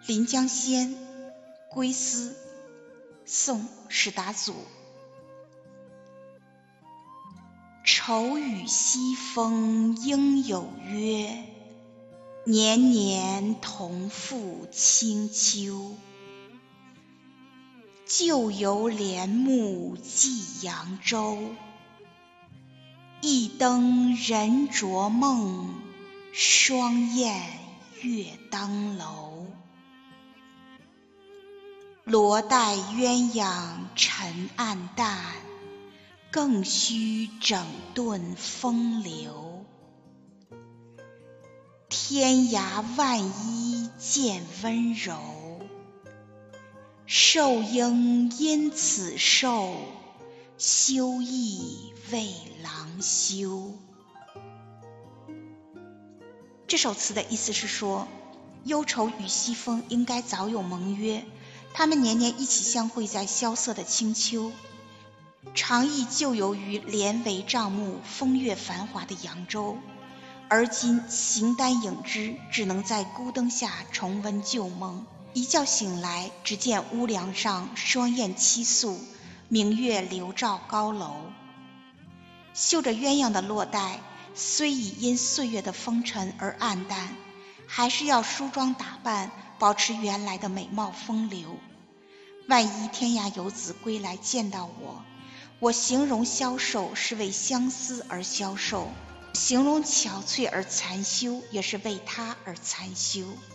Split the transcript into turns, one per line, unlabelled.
临江仙，归思，宋·史达祖。愁与西风应有约，年年同赴清秋。旧游帘幕寄扬州，一灯人着梦，双燕月当楼。罗带鸳鸯沉暗淡，更须整顿风流。天涯万一见温柔，寿应因此寿，休亦为郎休。这首词的意思是说，忧愁与西风应该早有盟约，他们年年一起相会在萧瑟的清秋，常忆旧游于帘帷帐幕、风月繁华的扬州，而今形单影只，只能在孤灯下重温旧梦。一觉醒来，只见屋梁上双燕栖宿，明月流照高楼。绣着鸳鸯的落带，虽已因岁月的风尘而暗淡，还是要梳妆打扮，保持原来的美貌风流。万一天涯游子归来见到我形容消瘦是为相思而消瘦，形容憔悴而残休也是为他而残休。